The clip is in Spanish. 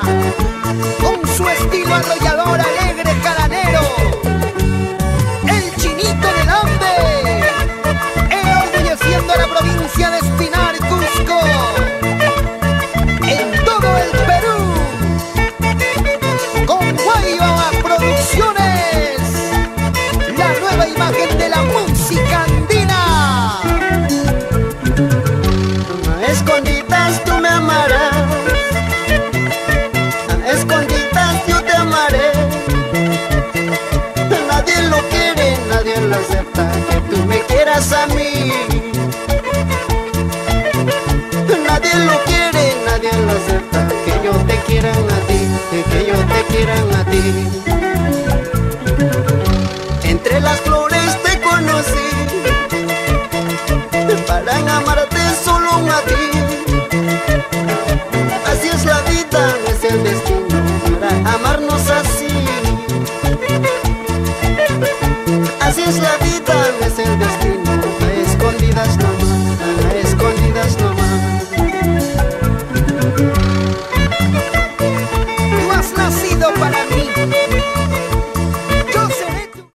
con su estilo arrollador, alegre, calanero, el Chinito del Ande, enorgulleciendo a la provincia de Espinar, Cusco, en todo el Perú, con Guayaba Producciones, la nueva imagen de la música andina. A escondidas tú me amarás, a escondidas yo te amaré. Nadie lo quiere, nadie lo acepta, que tú me quieras a mí. Nadie lo quiere, nadie lo acepta, que yo te quieran a ti, que yo te quieran a ti. Entre las flores te conocí, para amarte solo a ti. Así es la vida, es el destino, para amarnos así. Así es la vida.